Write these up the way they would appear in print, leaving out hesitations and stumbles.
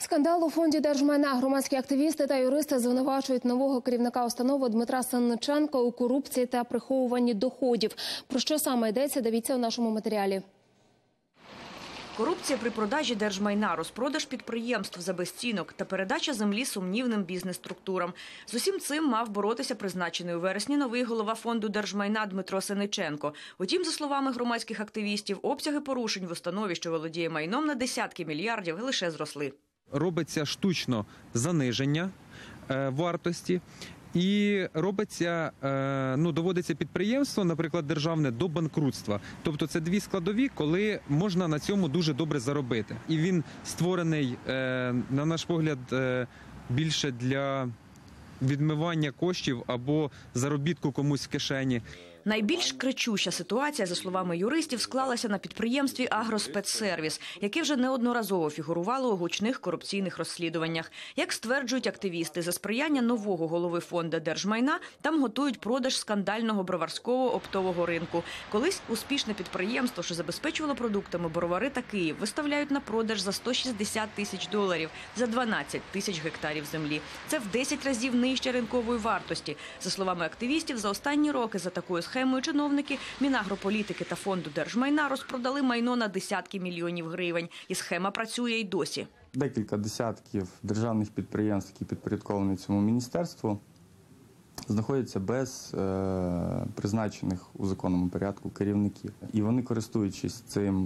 Скандал у фонді держмайна. Громадські активісти та юристи звинувачують нового керівника установи Дмитра Сенниченка у корупції та приховуванні доходів. Про що саме йдеться, дивіться у нашому матеріалі. Корупція при продажі держмайна, розпродаж підприємств за безцінок та передача землі сумнівним бізнес-структурам. З усім цим мав боротися призначений у вересні новий голова фонду держмайна Дмитро Сенниченко. Утім, за словами громадських активістів, обсяги порушень в установі, що володіє майном на десятки мільярдів, лише зросли. Робиться штучно заниження вартості. І робиться, доводиться підприємство, наприклад, державне, до банкрутства. Тобто це дві складові, коли можна на цьому дуже добре заробити. І він створений, на наш погляд, більше для відмивання коштів або заробітку комусь в кишені. Найбільш кричуща ситуація, за словами юристів, склалася на підприємстві «Агроспецсервіс», яке вже неодноразово фігурувало у гучних корупційних розслідуваннях. Як стверджують активісти, за сприяння нового голови фонду держмайна там готують продаж скандального броварського оптового ринку. Колись успішне підприємство, що забезпечувало продуктами Бровари та Київ, виставляють на продаж за $160 тисяч за 12 тисяч гектарів землі. Це в 10 разів нижче ринкової вартості. За словами активістів, за останні роки за такою схемою чиновники Мінагрополітики та фонду держмайна розпродали майно на десятки мільйонів гривень. І схема працює й досі. Декілька десятків державних підприємств, які підпорядковані цьому міністерству, знаходяться без призначених у законному порядку керівників. І вони, користуючись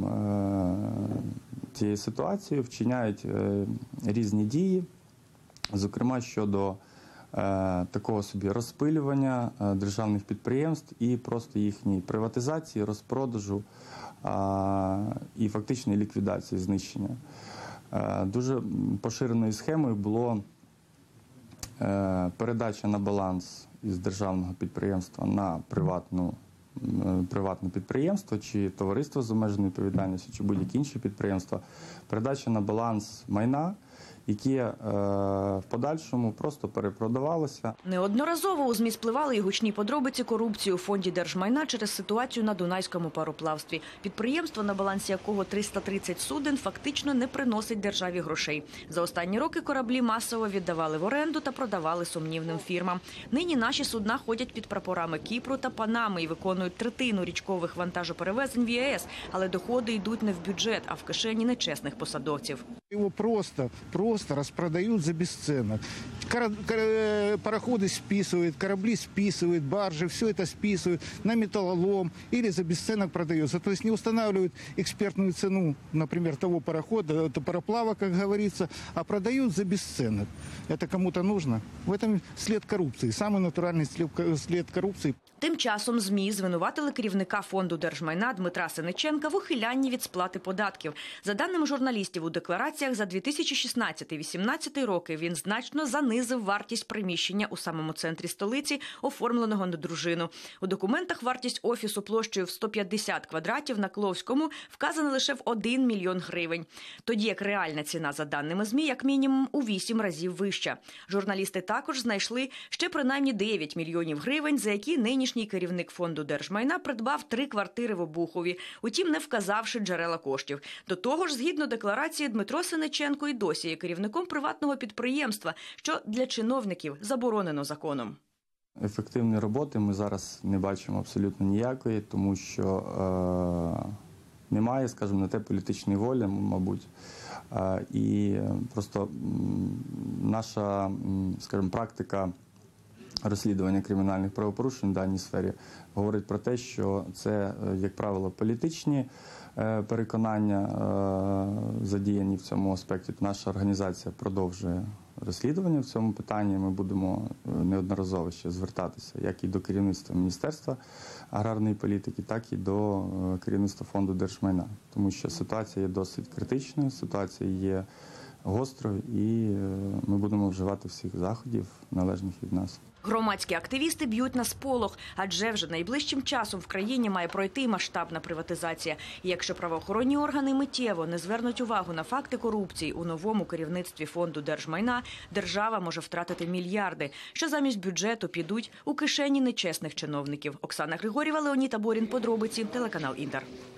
цією ситуацією, вчиняють різні дії, зокрема щодо такого собі розпилювання державних підприємств і просто їхньої приватизації, розпродажу і фактичної ліквідації, знищення. Дуже поширеною схемою було передача на баланс із державного підприємства на приватне підприємство, чи товариство з обмеженою відповідальністю, чи будь-які інші підприємства, передача на баланс майна, яке в подальшому просто перепродавалося. Неодноразово у ЗМІ спливали і гучні подробиці корупції у фонді держмайна через ситуацію на Дунайському пароплавстві. Підприємство, на балансі якого 330 суден, фактично не приносить державі грошей. За останні роки кораблі масово віддавали в оренду та продавали сумнівним фірмам. Нині наші судна ходять під прапорами Кіпру та Панами і виконують третину річкових вантажоперевезень в ЄС, але доходи йдуть не в бюджет, а в кишені нечесних посадовців. Его просто распродают за бесценок. Пароходы списывают, корабли списывают, баржи, все это списывают на металлолом или за бесценок продается. То есть не устанавливают экспертную цену, например, того парохода, это пароплава, как говорится, а продают за бесценок. Это кому-то нужно? В этом след коррупции, самый натуральный след коррупции. Тим часом ЗМІ звинуватили керівника фонду держмайна Дмитра Сенниченка в ухилянні від сплати податків. За даними журналістів, у деклараціях за 2016-2018 роки він значно занизив вартість приміщення у самому центрі столиці, оформленого на дружину. У документах вартість офісу площею в 150 квадратів на Кловському вказана лише в 1 мільйон гривень. Тоді як реальна ціна, за даними ЗМІ, як мінімум у 8 разів вища. Журналісти також знайшли ще принаймні 9 мільйонів гривень, за які нині керівник фонду держмайна придбав 3 квартири в Обухові, утім не вказавши джерела коштів. До того ж, згідно декларації, Дмитро Сенниченко і досі є керівником приватного підприємства, що для чиновників заборонено законом. Ефективної роботи ми зараз не бачимо абсолютно ніякої, тому що немає, скажімо, на те політичної волі, мабуть. І просто наша, скажімо, практика розслідування кримінальних правопорушень в даній сфері говорить про те, що це, як правило, політичні переконання задіяні в цьому аспекті. Наша організація продовжує розслідування в цьому питанні. Ми будемо неодноразово ще звертатися як і до керівництва Міністерства аграрної політики, так і до керівництва фонду держмайна. Тому що ситуація є досить критичною, ситуація є гострою, і ми будемо вживати всіх заходів, належних від нас. Громадські активісти б'ють на сполох, адже вже найближчим часом в країні має пройти масштабна приватизація. І якщо правоохоронні органи миттєво не звернуть увагу на факти корупції у новому керівництві фонду держмайна, держава може втратити мільярди, що замість бюджету підуть у кишені нечесних чиновників. Оксана Григорєва, Леонід Аборін, подробиці, телеканал «Інтер».